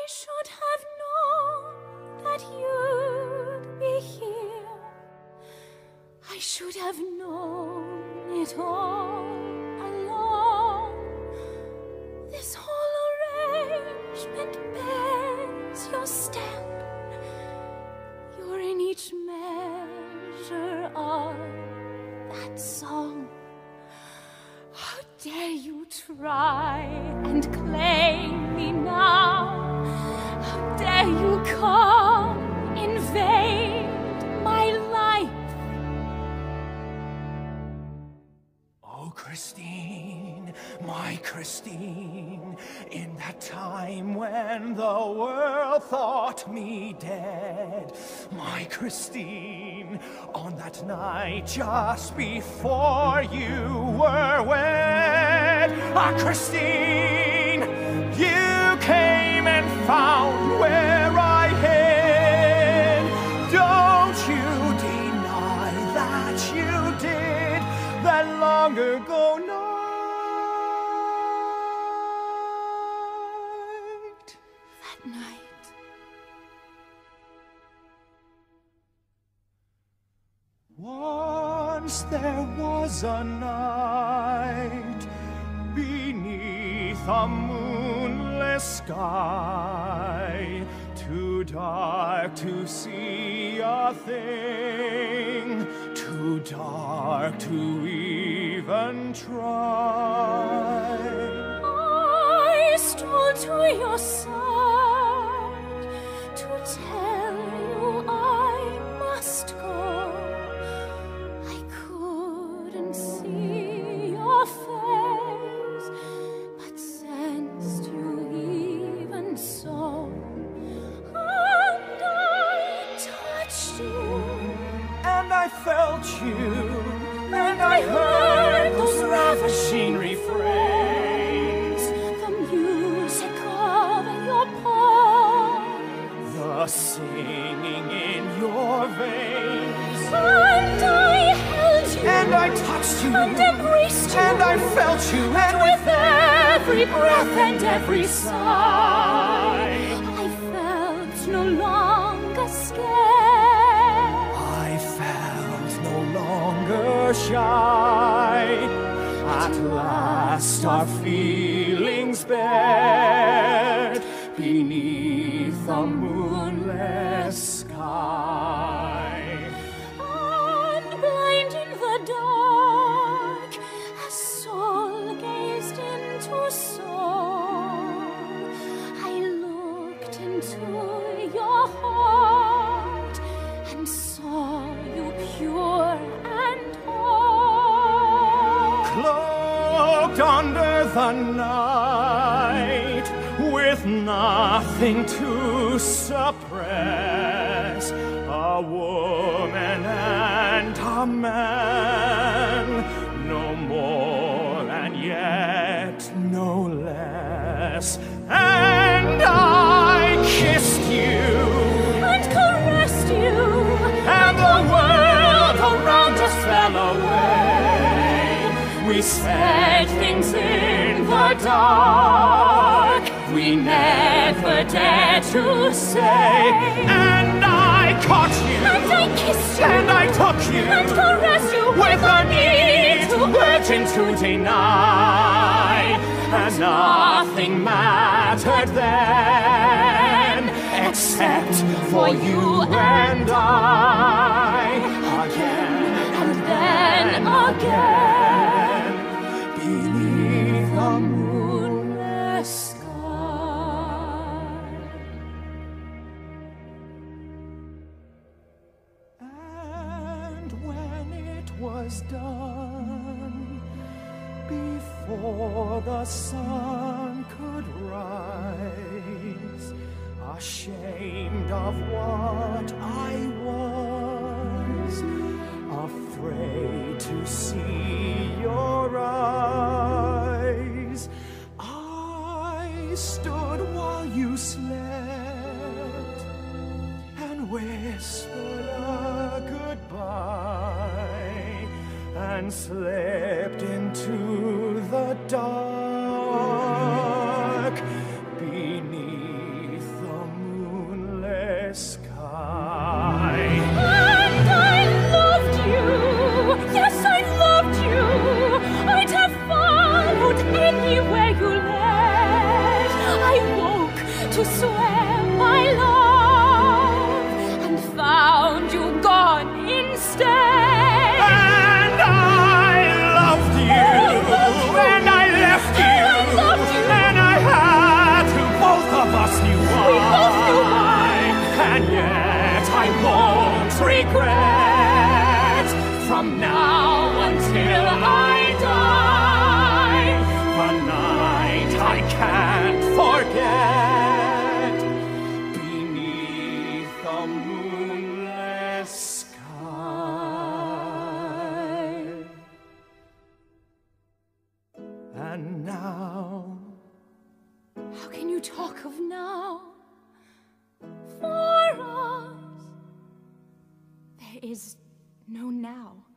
should have known that you'd be here. I should have known it all along. This whole arrangement bears your stamp. You're in each measure of that song. How dare you try and claim me now? How dare you come invade my life? Oh, Christine, my Christine, in that time when the world thought me dead, my Christine, on that night just before you were wed, ah, Christine, you came and found where I hid. Don't you deny that you did that long ago night. That night. Once there was a night beneath a moonless sky, too dark to see a thing, too dark to even try. I stole to your side to tell you I must go. I couldn't see your face, but sensed you even so. And I touched you, And I felt you, and I heard those ravishing refrains, the music of your palm, the singing in your veins. and I held you, And I touched you, and embraced you, and I felt you, and with every breath and every sigh, I felt no longer scared. I felt no longer shy. At last our feelings bared beneath a moonless sky. And blind in the dark, as soul gazed into soul, I looked into your heart and saw you pure and whole. Cloaked under the night, with nothing to suppress, a woman and a man, no more and yet no less. And I kissed you, And caressed you, and the world around us fell away. We said things in the dark we never dared to say. And I caught you, and I kissed you, and I took you, and caressed you with a need too urgent to deny. And nothing mattered then, except for you and I. Again and then again, beneath the moonless sky. And when it was done, before the sun could rise, ashamed of what I was, afraid to see your eyes, I stood while you slept and whispered a goodbye and slipped into the dark beneath the moonless sky. And I loved you. Yes, I loved you. I'd have followed anywhere you led. I woke to swear my love and found you gone instead. And I loved you. And I left you. I loved you. And I had to. Both of us knew why. We both knew why. And yet I won't regret from now until I die. The night I can't forget beneath the moonless sky. And now, How can you talk of now? For us, there is no now.